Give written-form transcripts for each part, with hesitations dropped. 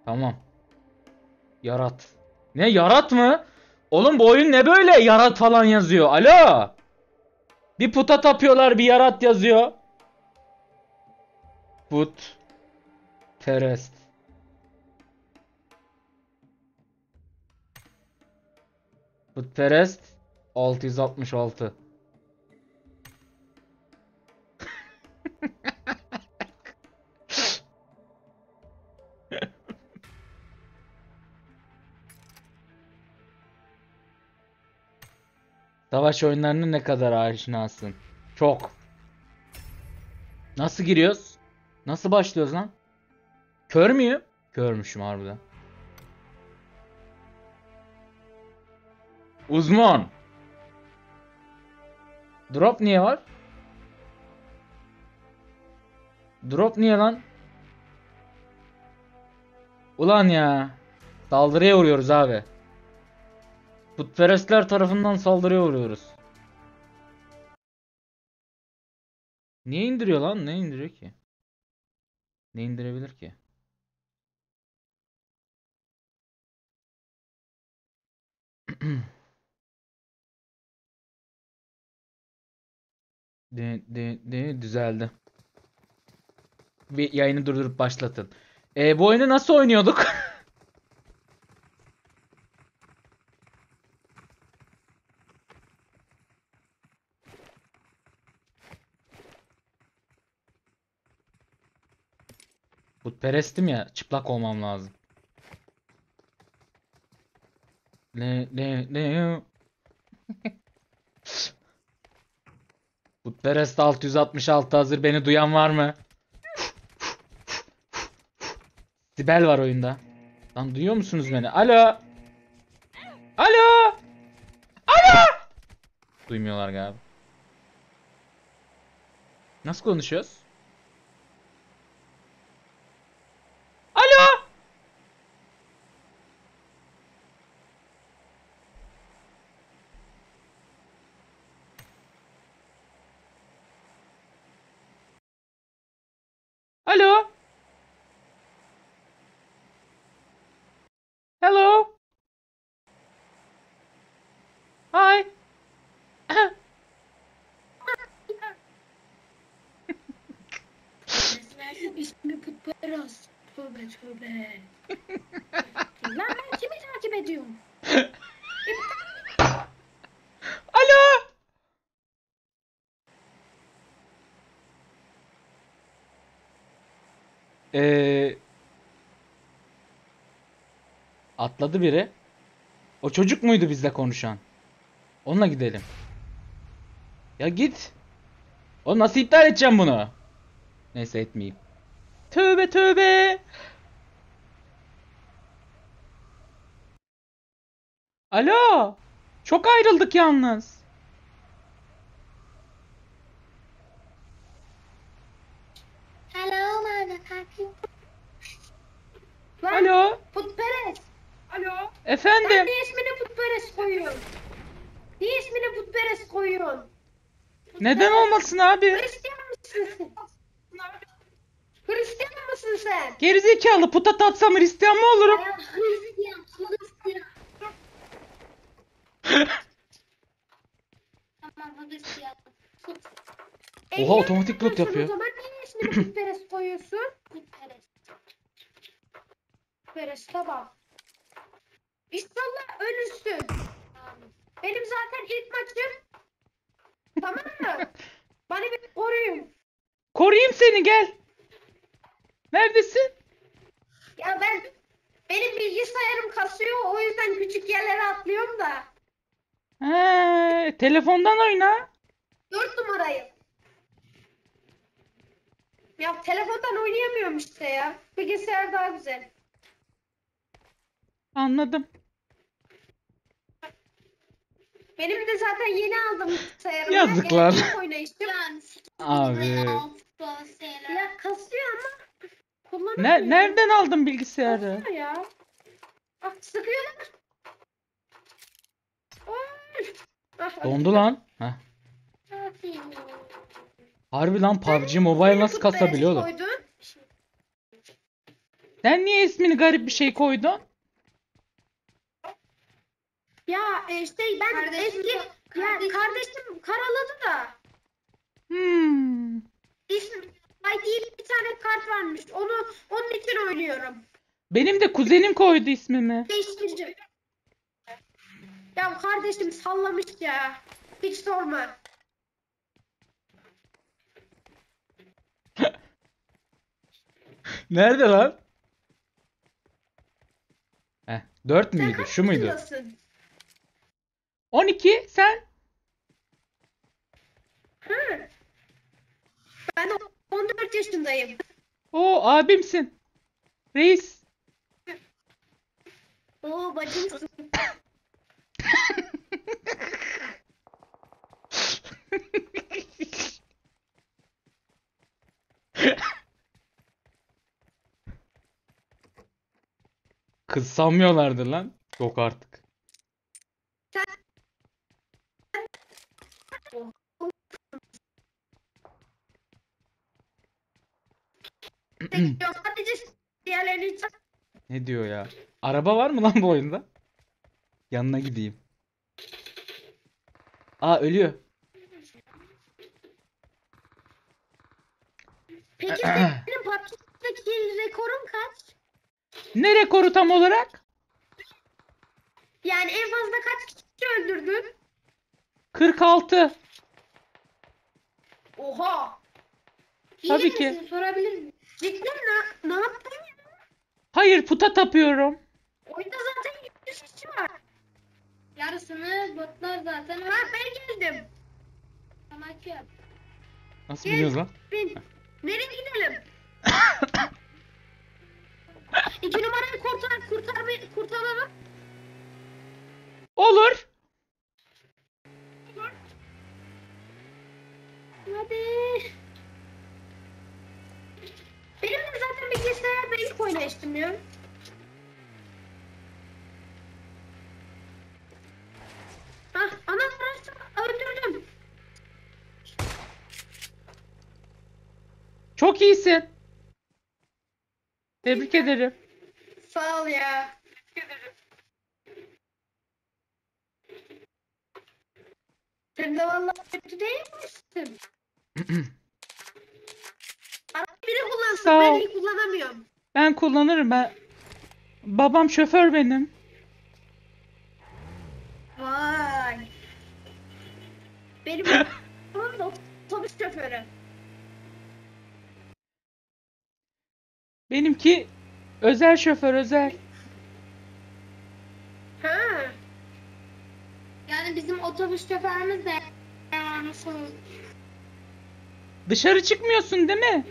Tamam. Yarat. Ne yarat mı? Oğlum bu oyun ne böyle yarat falan yazıyor. Alo. Bir puta tapıyorlar, bir yarat yazıyor. Put. Terest. Putperest 666. Savaş oyunlarına ne kadar aşinasın? Çok. Nasıl giriyoruz? Nasıl başlıyoruz lan? Kör müyüm? Körmüşüm harbiden. Uzman. Drop niye var? Drop niye lan? Ulan ya. Saldırıya uğruyoruz abi. Putperestler tarafından saldırıya uğruyoruz. Niye indiriyor lan? Ne indiriyor ki? Ne indirebilir ki? Düzeldi. Bir yayını durdurup başlatın. Bu oyunu nasıl oynuyorduk? Putperestim ya. Çıplak olmam lazım. Ne. Putperest 666 hazır. Beni duyan var mı? Sibel var oyunda. Lan duyuyor musunuz beni? Alo. Alo. Alo. Duymuyorlar galiba. Nasıl konuşuyoruz? Alo. Alo. Hello. Hi. İsmi Putperas. Tövbe tövbe. Lan ben kimi takip ediyorum? Alo. Atladı biri. O çocuk muydu bizle konuşan? Onunla gidelim. Ya git. Oğlum nasıl iptal edeceğim bunu? Neyse etmeyeyim. Tövbe tövbe. Alo. Çok ayrıldık yalnız. Hello motherfucker. Lan Alo. Putperes. Alo. Lan Efendim. niye ismini Putperes koyuyorsun? Niye ismini Putperes koyuyorsun? Neden olmasın abi? Hristiyan mısın sen? Hristiyan mısın sen? Gerizekalı puta tatsam Hristiyan mı olurum? Ya Hristiyan, Hristiyan. Tamam Hristiyan. Oha, otomatik loot yapıyorsun yapıyor. O zaman niye ismini Putperes koyuyorsun? Putperes. Putperes tamam. İnşallah ölürsün. Benim zaten ilk maçım. Tamam mı? Bana bir koruyun. Koruyayım seni, gel. Neredesin? Ya benim bilgisayarım kasıyor, o yüzden küçük yerlere atlıyorum da. He, telefondan oyna. 4 numarayı. Ya telefondan oynayamıyorum işte ya. Bilgisayar daha güzel. Anladım. Benim de zaten yeni aldım bilgisayarımı. Yazıklar. Gerçek oynayışım. Abi. Ya kasıyor ama kullanamıyorum. Nereden aldın bilgisayarı? Kasıyor ya. Bak sıkıyorlar. Oy. Ah, Dondu lan. Heh. Harbi lan, PUBG Mobile nasıl kasabiliyor oğlum? Sen niye ismini garip bir şey koydun? Ya işte ben Kardeşim eski yok, ya kardeşim. kardeşim karaladı da Hmm. ismi ID bir tane kart varmış. Onun için oynuyorum. Benim de kuzenim koydu ismimi. Değiştireceğim. Ya kardeşim sallamış ya. Hiç sorma. Nerede lan? Heh, 4 Sen müydü? kaç Şu muydu? yaşındasın? 12 sen? Hı. Ben 14 yaşındayım. Oo abimsin. Reis. Oo bacımsın. Kız sanmıyorlardı lan. Yok artık. Yok sadece diğerlerini Ne diyor ya? Araba var mı lan bu oyunda? Yanına gideyim. Aa ölüyor. Peki senin PUBG'deki rekorun kaç? Ne rekoru tam olarak? Yani en fazla kaç kişi öldürdün? 46. Oha! Tabii İyi ki. misin? Sorabilir miyim? Cidden ne yaptın ya? Hayır puta tapıyorum. Oyunda zaten 100 kişi var. Yarısını botlar zaten. Ha ben geldim. Tamam ki. Nasıl biniyoruz lan? Bin. Nereye gidelim? 2 numarayı kurtaralım. Olur. Hadi. Benim de zaten bilgisayarda ilk oynayıştım ya. Ah, ana burası öldürdüm. Çok iyisin. Tebrik ederim. Sağ ol ya. Sen de vallahi kötü değilmişsin. Arabayı biri kullansın. Sağ Ben ol. iyi kullanamıyorum. Ben kullanırım ben. Babam şoför benim. Vay. Benim babam da otobüs şoförü. Benimki özel şoför özel. Ha. Yani bizim otobüs şoförümüz de nasıl? Dışarı çıkmıyorsun değil mi?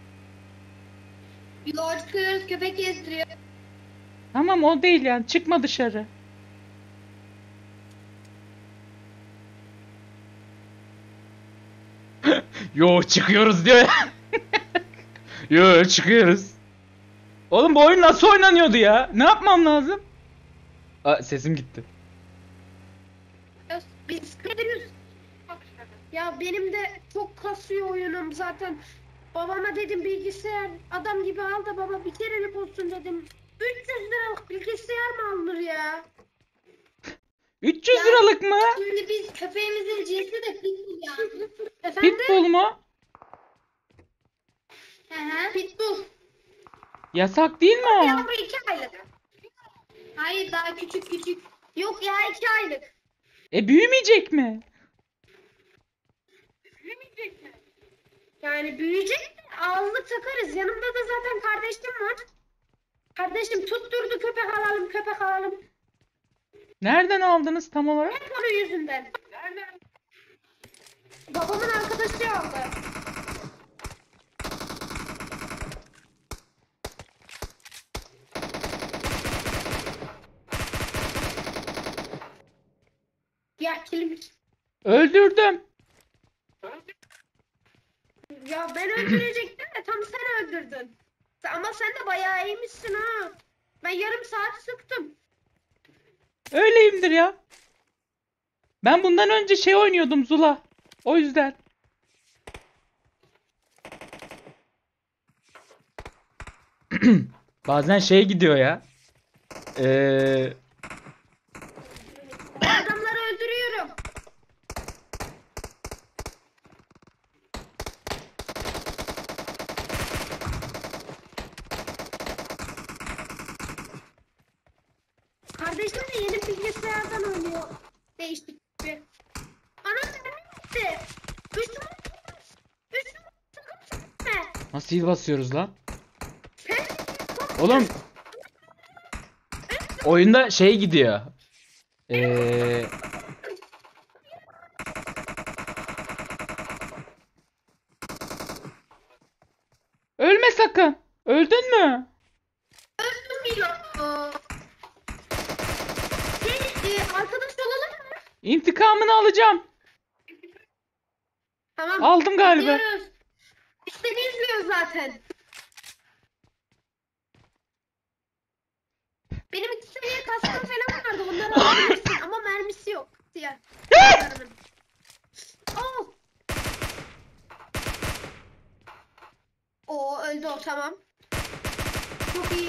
Yol çıkıyoruz, köpek gezdiriyor. Tamam o değil yani çıkma dışarı. Yo çıkıyoruz diyor ya. Yo çıkıyoruz. Oğlum bu oyun nasıl oynanıyordu ya? Ne yapmam lazım? Aa, sesim gitti. Biz gidiyoruz. Ya benim de çok kasıyor oyunum zaten. Babama dedim bilgisayar adam gibi al da baba bir kerelik olsun dedim. 300 liralık bilgisayar mı alınır ya? 300 liralık mı? Şimdi biz köpeğimizin cinsi de pitbull yani. Efendim? Pitbull mu? Hı hı. Pitbull. Yasak değil mi o? Yavru 2 aylık. Hayır daha küçük küçük. Yok ya 2 aylık. Büyümeyecek mi? Yani büyüyecek de ağızlık takarız. Yanımda da zaten kardeşim var. Kardeşim tutturdu köpek alalım köpek alalım. Nereden aldınız tam olarak? Hep onun yüzünden. Babamın arkadaşı aldı. Ya kilim. Öldürdüm. Ya ben öldürecektim de tam sen öldürdün. Ama sen de bayağı iyiymişsin ha. Ben yarım saat sıktım. Öyleyimdir ya. Ben bundan önce şey oynuyordum Zula. O yüzden. Bazen şey gidiyor ya. Adamları öldürüyorum. Kardeşim de yeni bilgisayardan oynuyor. Değiştik bir. Ana bitti. Üstüme Üstüme Nasıl heal basıyoruz lan? Sen Oğlum. Oyunda şey gidiyor. Ölme sakın. Öldün mü? bilmiyorum. Arkadaş olalım mı? İntikamını alacağım. Tamam. Aldım galiba. Gidiyoruz. İşte izliyor zaten. Benim 2 seviye kaskım falan vardı. Onları alabilirsin ama mermisi yok. Diğer. Oh. Oo öldü o, tamam. Çok iyi.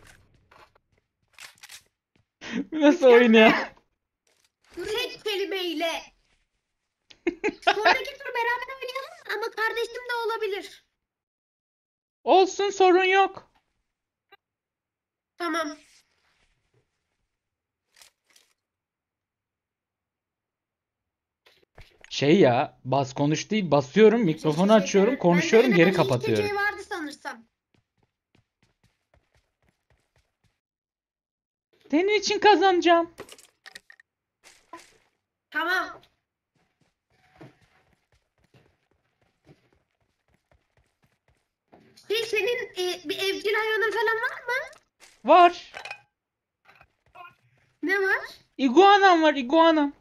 Nasıl oyun ya? Tek kelimeyle. Sonraki tur beraber oynayalım ama kardeşim de olabilir. Olsun, sorun yok. Tamam. Şey ya, bas konuş değil, basıyorum, mikrofonu açıyorum, konuşuyorum, Bende geri enerji kapatıyorum. içeceği vardı sanırsam. Senin için kazanacağım. Tamam. Senin bir evcil hayvanın falan var mı? Var. Ne var? İguanam var, iguanam.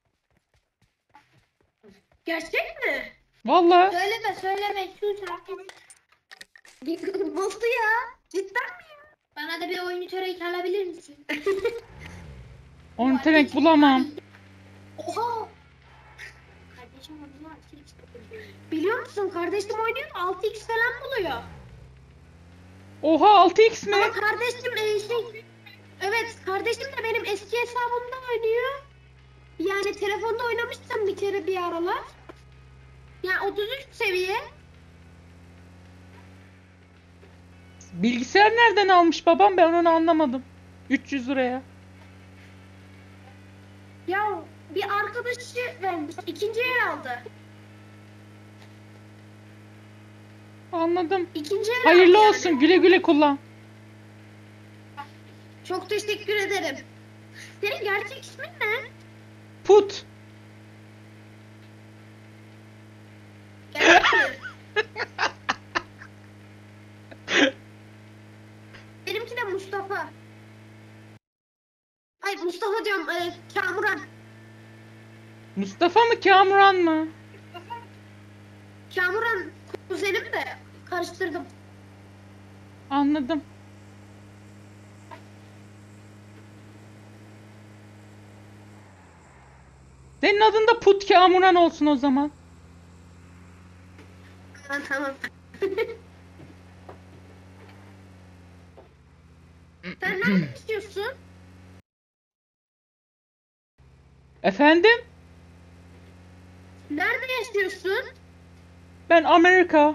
Gerçek mi? Vallahi. Söyleme şu şarkı. Nasıl ya? Cidden mi? Bana da bir oyun törek alabilir misin? Orniterenk bulamam. Oha! Kardeşim onu artık. Biliyor musun? Kardeşim oynuyor 6x falan buluyor. Oha, 6x mi? Ama kardeşim evet, kardeşim de benim eski hesabımda oynuyor. Yani telefonda oynamıştım bir kere bir aralar. Yani 33 seviye. Bilgisayar nereden almış babam, ben onu anlamadım. 300 liraya. Ya bir arkadaşı vermiş. İkinci el aldı. Anladım. İkinci el Hayırlı aldı olsun, yani. güle güle kullan. Çok teşekkür ederim. Senin gerçek ismin ne? Put. Gerçek mi? Benimki de Mustafa. Ay Mustafa diyorum, Kamuran. Mustafa mı, Kamuran mı? Kamuran kuzenim de karıştırdım. Anladım. Senin adın da Put Kamuran olsun o zaman. Tamam. Sen ne istiyorsun? Efendim? Nerede yaşıyorsun? Ben Amerika.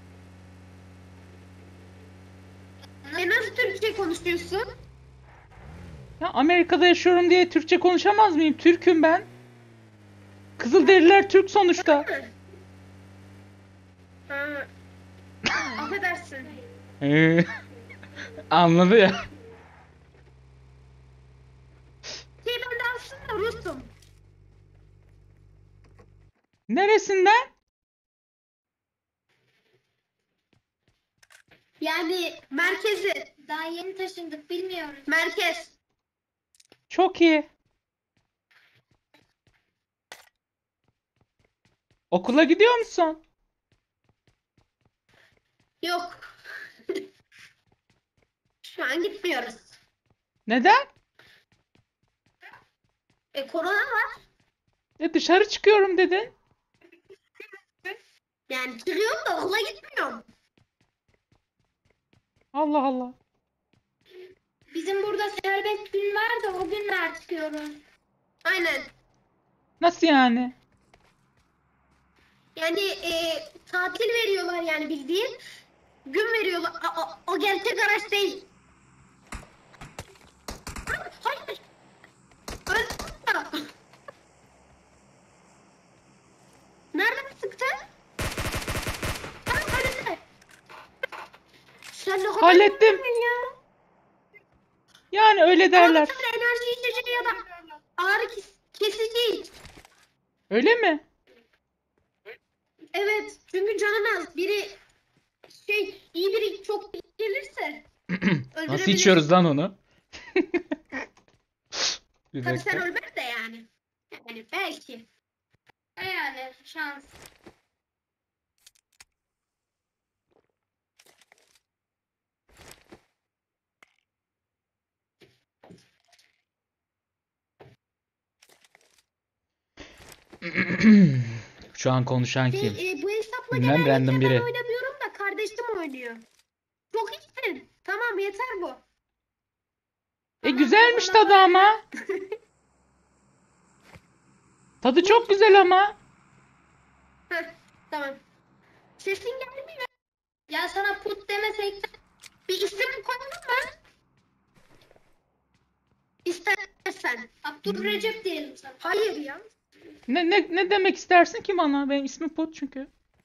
Nasıl Türkçe konuşuyorsun? Ya Amerika'da yaşıyorum diye Türkçe konuşamaz mıyım? Türk'üm ben. Kızılderililer Türk sonuçta. Ha. Affedersin. Anladı ya. Ben de aslında Rus'um. Neresinden? Yani merkezi. Daha yeni taşındık bilmiyoruz. Merkez. Çok iyi. Okula gidiyor musun? Yok. Şu an gitmiyoruz. Neden? Korona var. Dışarı çıkıyorum dedin. Yani çıkıyorum da okula gitmiyorum. Allah Allah. var da o günler çıkıyoruz. Aynen. Nasıl yani? Yani tatil veriyorlar yani bildiğin. Gün veriyorlar. O gerçek araç değil. Hayır. Öldüm. Nereden sıktı? Tam önünde. Sen ne kadar Hallettim. yapıyorsun ya? Yani öyle Ama derler. bir tane enerji içeceği ya da ağrı kesici iç. Öyle mi? Evet. Çünkü canın az. Biri iyi biri çok gelirse Nasıl öldürebilir. içiyoruz lan onu? Bir Tabii sen dakika. ölmez de yani. Yani belki. Yani şans. Şu an konuşan kim? Bu hesapla Bilmem, genellikle random ben biri. oynamıyorum da kardeşim oynuyor. Çok iyisin. Tamam yeter bu. Güzelmiş tadı ama. Tadı çok güzel ama. Heh, tamam. Sesin gelmiyor. Ya sana put demesek de Bir isim koyalım mı? İstersen. Abdülrecep diyelim sana. Hayır ya. Ne demek istersin ki bana? Benim ismim Pot çünkü.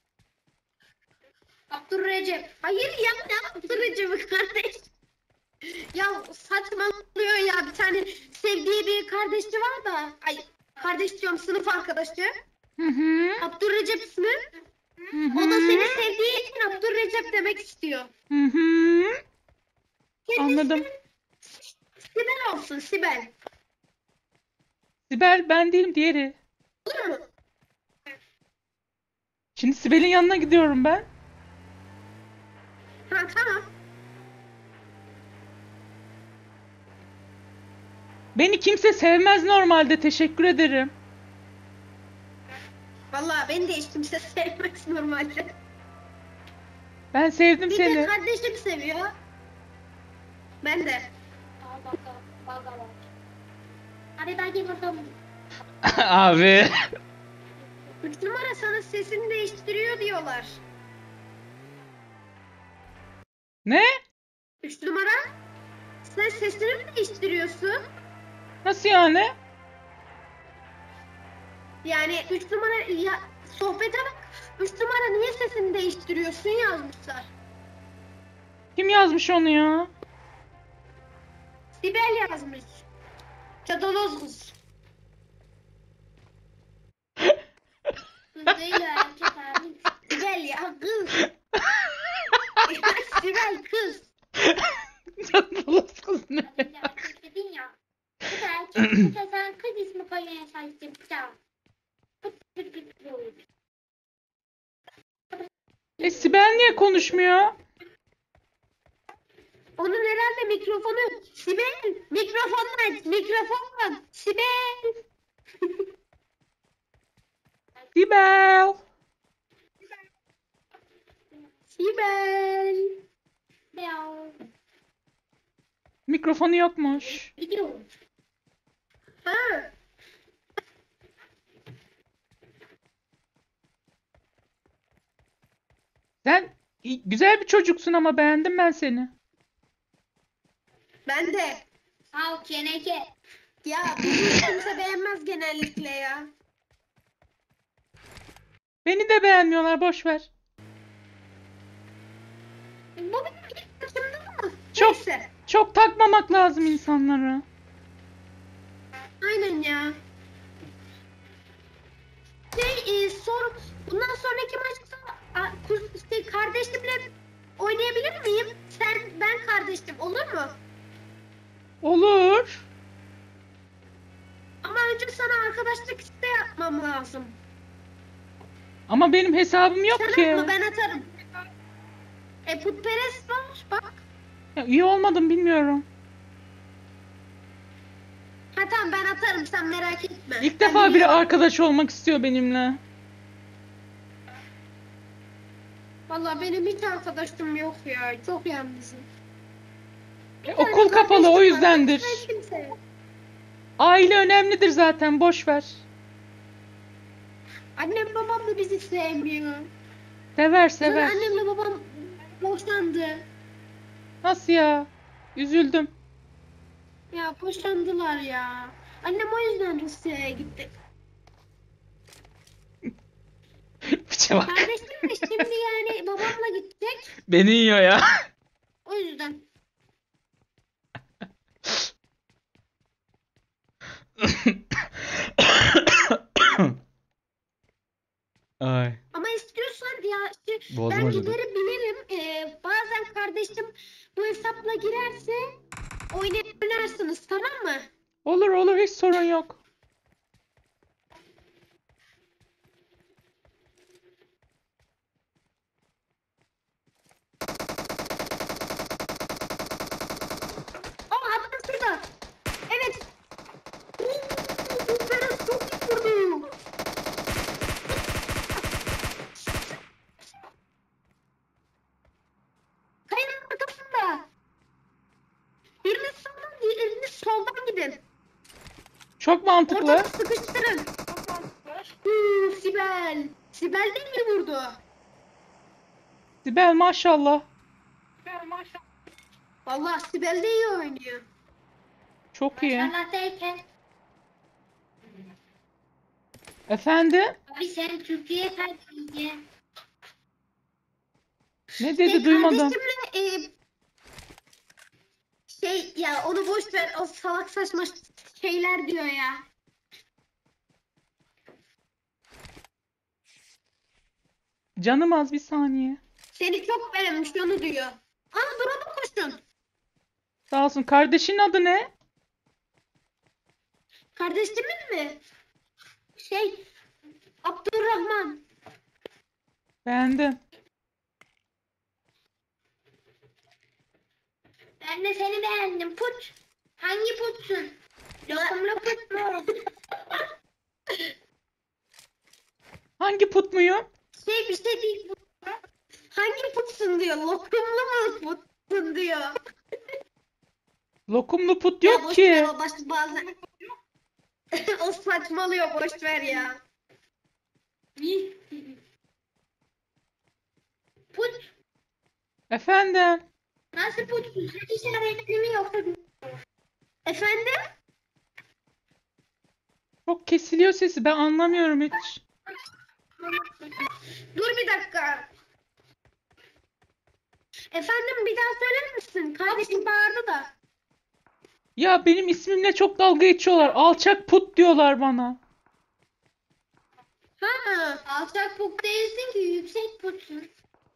Abdülrecep. Hayır ya ne yaptırıcı kardeş. Ya saçmalıyor ya bir tane sevdiği bir kardeşi var da. Ay kardeş diyorum sınıf arkadaşı. Hı hı. Abdülrecep ismi. Hı O da hı. seni sevdiği için Abdülrecep demek istiyor. Hı hı. Senin Anladım. ismin Sibel olsun Sibel. Sibel ben değilim, diğeri. Olur mu? Şimdi Sibel'in yanına gidiyorum ben. Ha tamam. Beni kimse sevmez normalde, teşekkür ederim. Vallahi beni de hiç kimse sevmez normalde. Ben sevdim Bir de seni. kardeşim seviyor. Ben de. Al bakalım. Bakalım. Hadi belki bakalım. Abi. 3 numara sana sesini değiştiriyor diyorlar. Ne? 3 numara sen sesini mi değiştiriyorsun? Nasıl yani? Yani 3 numara ya sohbete bak. 3 numara niye sesini değiştiriyorsun yazmışlar. Kim yazmış onu ya? Sibel yazmış. Çadaloz kız. Kız değil erkek abi. Sibel ya kız. Sibel kız. Canlı kız ne? Bir de erkek dedin ya. Bir de erkek bir de sen kız ismi koymaya çalıştın. Bir daha. Sibel niye konuşmuyor? Onun herhalde mikrofonu. Sibel mikrofon aç. Mikrofon. Sibel. Sibel. Sibel. Ya. Mikrofonu yokmuş. Gidiyorum. Ha. Sen güzel bir çocuksun ama beğendim ben seni. Ben de. Sağ ol Keneke. Ya bizi kimse beğenmez genellikle ya. Beni de beğenmiyorlar, boş ver. Bu benim ilk maçımda mı? Çok Neyse. çok takmamak lazım insanlara. Aynen ya. Bundan sonraki maçta kardeşimle oynayabilir miyim? Ben kardeşim olur mu? Olur. Ama önce sana arkadaşlık isteği yapmam lazım. Ama benim hesabım yok Sen ki. atma ben atarım. Putperest var bak. Ya, üye olmadım, bilmiyorum. Ha tamam ben atarım sen merak etme. İlk Ben defa biri biliyorum. arkadaş olmak istiyor benimle. Vallahi benim hiç arkadaşım yok ya. Çok yalnızım. Okul kapalı, o yüzdendir. Başka kimse yok. Aile önemlidir zaten, boş ver. Annem babam da bizi sevmiyor. Sever Sonra sever. annemle babam boşandı. Nasıl ya? Üzüldüm. Ya boşandılar ya. Annem o yüzden Rusya'ya gitti. Piçe bak. Kardeşim de şimdi yani babamla gidecek. Beni yiyor ya. O yüzden. Ay. Ama istiyorsan ya işte Boğazım ben acıdı. giderim binerim. Bazen kardeşim bu hesapla girerse oynarsınız, tamam mı? Olur olur, hiç sorun yok. Aa, adam şurada. Evet. Bu Berat çok iyi vurdu. Kayanın arkasında. Birini sağdan, diğerini soldan gidin. Çok mantıklı. Ortada sıkıştırın. Sibel. Sibel değil mi vurdu? Sibel maşallah. Vallahi Sibel de iyi oynuyor. Çok iyi. Maşallah derken. Efendim? Abi sen Türkiye'ye kaçınca. Ne dedi, duymadım. Kardeşimle ya onu boş ver, o salak saçma şeyler diyor ya. Canım az, bir saniye. Seni çok beğenmiş onu diyor. Aa, durma koşun. Sağ olsun. Kardeşinin adı ne? Kardeşimin mi? Abdurrahman. Beğendim. Ben de seni beğendim. Put. Hangi putsun? Lokumlu put mu? Hangi put muyum? Bir şey değil bu. Hangi putsun diyor. Lokumlu mu putsun diyor. Lokumlu put Ya yok boş ki. ver, o bazen. O saçmalıyor, boş ver ya. Put. Efendim? Nasıl putsun? Kaç işaretli mi yoksa? Efendim? Çok kesiliyor sesi. Ben anlamıyorum hiç. Dur bir dakika. Efendim, bir daha söyler misin? Kardeşim bağırdı da. Ya benim ismimle çok dalga geçiyorlar. Alçak put diyorlar bana. Ha, Alçak put değilsin ki, yüksek putsun.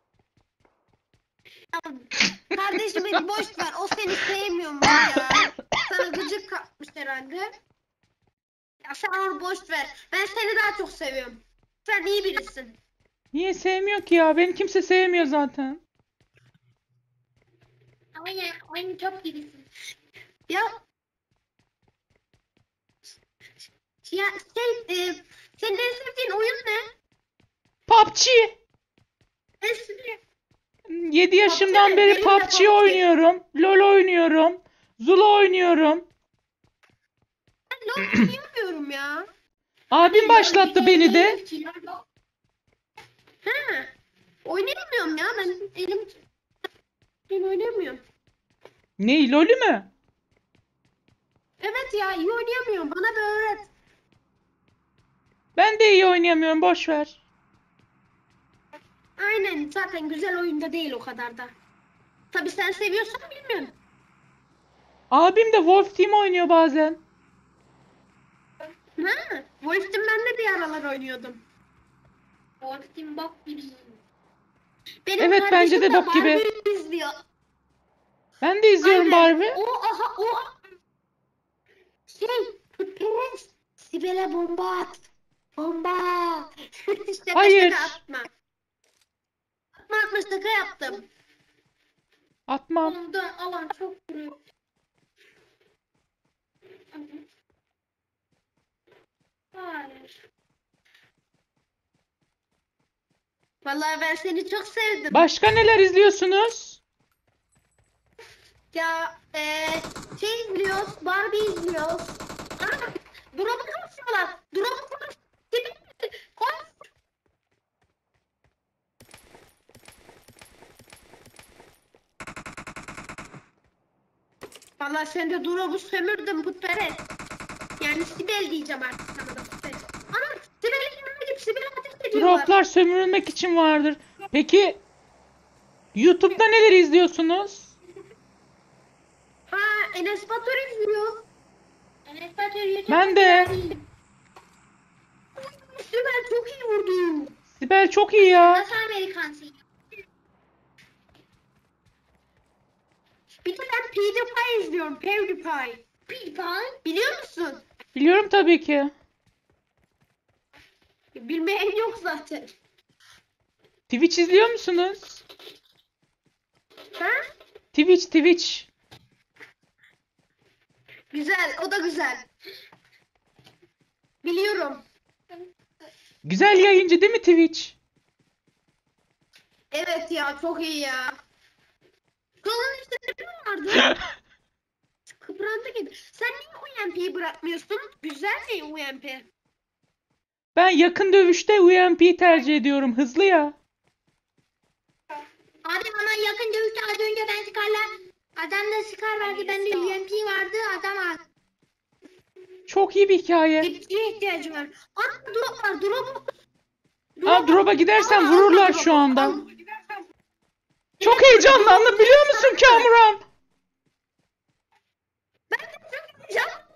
kardeşim beni boş ver. O seni sevmiyor mu ya? Sana gıcık kapmış herhalde. Ya sen onu boş ver. Ben seni daha çok seviyorum. Sen iyi birisin. Niye sevmiyor ki ya? Beni kimse sevmiyor zaten. Ama ya aynı top gibisin. Ya ya senin en sevdiğin oyun ne? PUBG. En sevdiğin... 7 yaşımdan PUBG, beri benim de PUBG PUBG. oynuyorum. LoL oynuyorum. Zula oynuyorum. Ben LoL oynayamıyorum ya. Abim başlattı beni de. Ha, oynayamıyorum ya, ben oynayamıyorum. Ney, LoL'ü mü? Evet ya, iyi oynayamıyorum. Bana bir öğret. Ben de iyi oynayamıyorum, boş ver. Aynen, zaten güzel oyunda değil o kadar da. Tabii sen seviyorsan bilmiyorum. Abim de Wolf Team oynuyor bazen. Ha, Wolf Team ben de bir aralar oynuyordum. Korktum bak gibisin. Benim Evet, bence de kardeşim bok gibi. Barbie izliyor. Ben de izliyorum Aynen. Barbie. O Putperest. Sibel'e bomba at. Bomba. Şaka Hayır. şaka atma. Atma şaka yaptım. Atmam. Ondan alan çok vuruyor. Hayır. Vallahi ben seni çok sevdim. Başka neler izliyorsunuz? Ya izliyoruz. Barbie izliyoruz. Ama Drop'u kasıyorlar. Drop'u koş. Koş. Valla sen de drop'u sömürdün putperest. Yani Sibel diyeceğim artık sana da putperest. Ana Sibel'in yanına git. Sibel'e ateş ediyorlar. Droplar sömürülmek için vardır. Peki YouTube'da neler izliyorsunuz? Ha Enes Batur izliyor. Enes Batur YouTube Ben de. Sibel çok iyi vurdu. Sibel çok iyi ya. Nasıl Amerikansın? Bir de ben PewDiePie izliyorum. PewDiePie. PewDiePie. Biliyor musun? Biliyorum tabii ki. Bilmeyen yok zaten. Twitch izliyor musunuz? Ha? Twitch. Güzel, o da güzel. Biliyorum. Güzel yayıncı değil mi Twitch? Evet ya, çok iyi ya. Kolun işte ne vardı? Kıprandı gibi. Sen niye UMP'yi bırakmıyorsun? Güzel mi UMP? Ben yakın dövüşte UMP'yi tercih ediyorum. Hızlı ya. Abi ama yakın dövüşte az önce ben Scar'la adamda Scar vardı, bende UMP vardı, adam aldı. Çok iyi bir hikaye. Dipçiye ihtiyacı var. Aa, drop var, drop. Aa, drop'a gidersen vururlar şu anda. Al. Çok heyecanlandım biliyor musun Kamuran? Ben de çok heyecanlandım.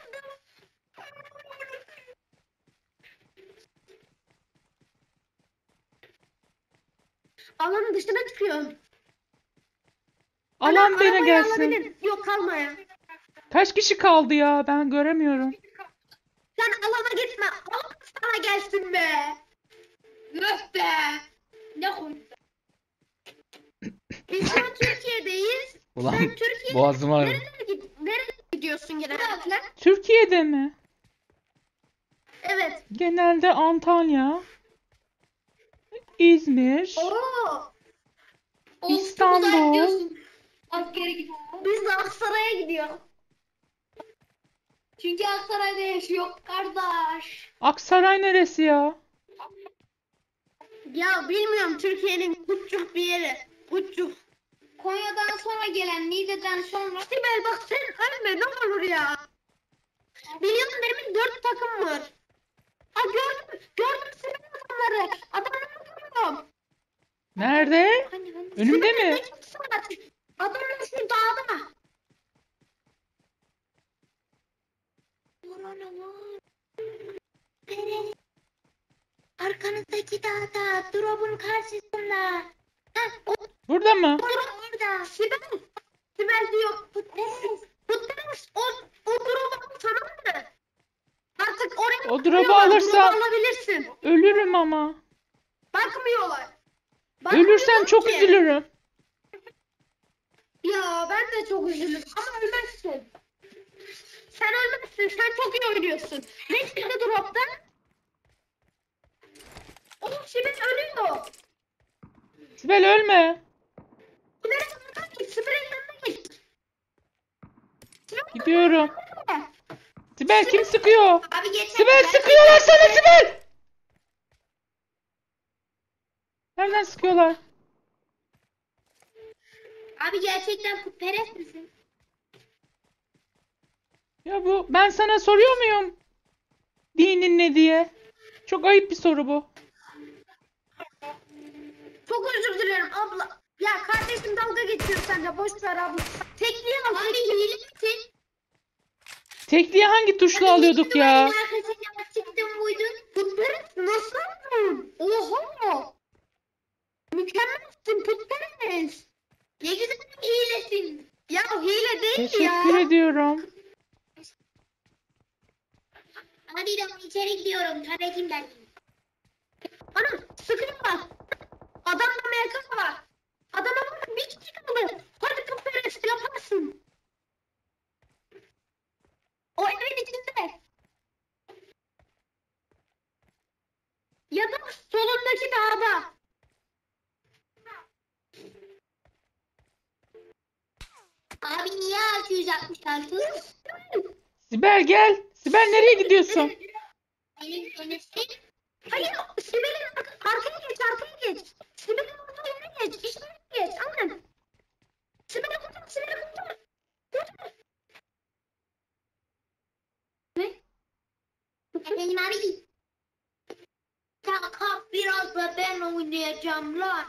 Alanın dışına çıkıyorum. Alan bana Arabayı gelsin. alabilir. Yok kalmaya. Kaç kişi kaldı ya? Ben göremiyorum. Sen alana gitme. Alan sana gelsin be. Öf be. Ne koy? Biz şu an Türkiye'deyiz. Ulan Sen Türkiye'de boğazım ağrıyor. nereye gidiyorsun genellikle? Türkiye'de mi? Evet. Genelde Antalya, İzmir, Oo. İstanbul. Askere gidiyorum. Biz de Aksaray'a gidiyoruz. Çünkü Aksaray'da yaşıyor kardeş. Aksaray neresi ya? Ya bilmiyorum Türkiye'nin küçük bir yeri. Küçük. Konya'dan sonra gelen, Niğde'den sonra. Sibel bak sen ölme ne olur ya. Biliyorum demin 4 takım var. Ha gördüm. Gördüm Sibel adamları. Adamları görüyorum. Nerede? Hani Önümde mi? Adamlar şu dağda. Arkanızdaki dağda, drop'un karşısında. Ha, o Burada mı? drop orada. Sibel. Sibel diyor. Putperest o drop'u tamam mı? Artık oraya O drop'u bakmıyorlar, alırsam- drop'u alabilirsin. Ölürüm ama. Bakmıyorlar. Ölürsem çok ki. üzülürüm. Ya ben de çok üzülürüm ama ölmezsin. Sen ölmezsin. Sen çok iyi oynuyorsun. Ne çıktı drop'tan? Oğlum Sibel ölüyor. Sibel ölme. Sibel'in yanına git. Sibel'in yanına git. Gidiyorum. Sibel kim sıkıyor? Abi geçen Sibel sıkıyorlar sana Sibel. Nereden sıkıyorlar? Abi gerçekten putperest misin? Ya bu ben sana soruyor muyum? Dinin ne diye? Çok ayıp bir soru bu. Çok özür dilerim abla. Ya kardeşim dalga geçiyor seninle. Boş ver abla. Tekliğe al. Abi hile misin? Tekliği hangi tuşla alıyorduk ya? Arkasına çıktım buydun. Putperest nasıl oldun? Oha. Mükemmelsin Putperest. Ne güzel bir hilesin. Ya hile değil ya. Teşekkür ediyorum. Hadi de içeri gidiyorum. Tabetim geldim. Anam sıkıyorlar. Adamda MK var. Adama bak bir kişi kaldı. Hadi Putperest yaparsın. O evin içinde. Ya da solundaki dağda. Abi niye 666? Sibel gel. Sibel nereye gidiyorsun? Benim dönüşüm. Hayır, Sibel'in arkaya geç, arkaya geç. Sibel'in olduğu yere geç, işine geç. Aynen. Sibel'i kurtar, Sibel'i kurtar. Kurtar. Ne? Benim abi. Kalk biraz da ben oynayacağım lan.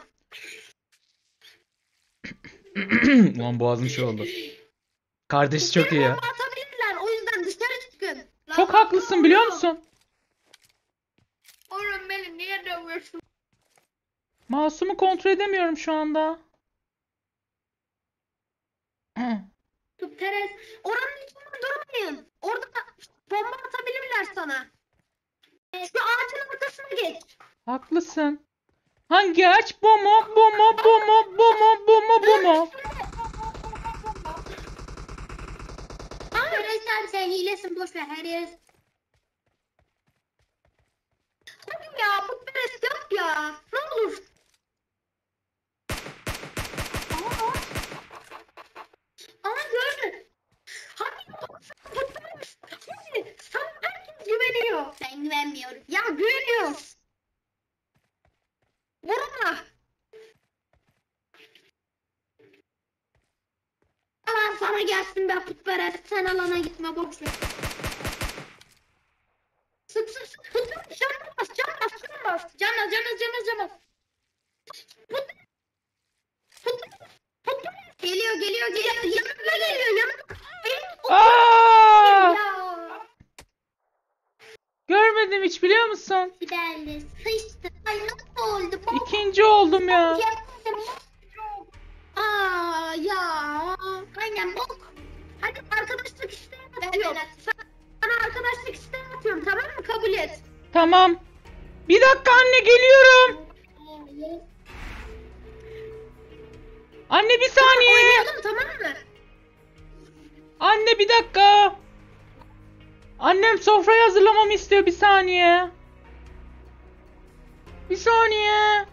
Ulan boğazım şey oldu. Kardeşi çok iyi ya. Bomba atabilirler, o yüzden dışarı çıkın. Çok haklısın biliyor musun? Oğlum beni niye dövüyorsun? Masumu kontrol edemiyorum şu anda. Teres, oranın içinde durmayın. Orada bomba atabilirler sana. Şu ağacın arkasına geç. Haklısın. Hangi ağaç? Bu mu? Bu mu? Bu mu? Bu mu? Bu mu? Bu mu? Arkadaşlar sen hilesin boş ver her yere. Hadi ya, bu Teres yap ya. Ne olur. Ama gördün. Hadi Teres. Hadi. Sana herkes güveniyor. Ben güvenmiyorum. Ya güveniyoruz. Vurma. Alan sana gelsin be putperest. Sen alana gitme boş ver. Sık sık sık. Hızlı can bas, can bas, can bas. Can bas. Geliyor. Yanımda geliyor. Aa! Ya. Görmedim hiç biliyor musun? Fidelli sıçtı. Ay nasıl oldu? Bu İkinci oldum ya. yapmadım. Aa ya. Aynen bok. Hadi arkadaşlık isteği atıyorum. Sana arkadaşlık isteği atıyorum, tamam mı? Kabul et. Tamam. Bir dakika anne geliyorum. Anne bir saniye. Oynayalım, tamam mı? Anne bir dakika. Annem sofrayı hazırlamamı istiyor bir saniye. Bir saniye.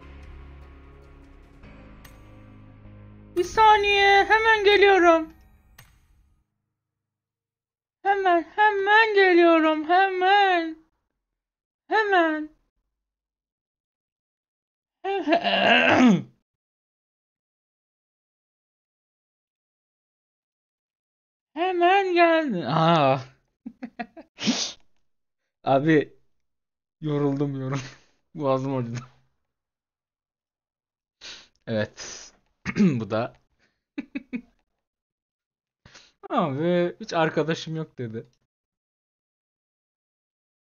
Bir saniye. Hemen geliyorum. Hemen geliyorum. Hemen. Hemen geldin. Aa. Abi yoruldum. Boğazım acıdı. Evet. Bu da. Abi hiç arkadaşım yok dedi.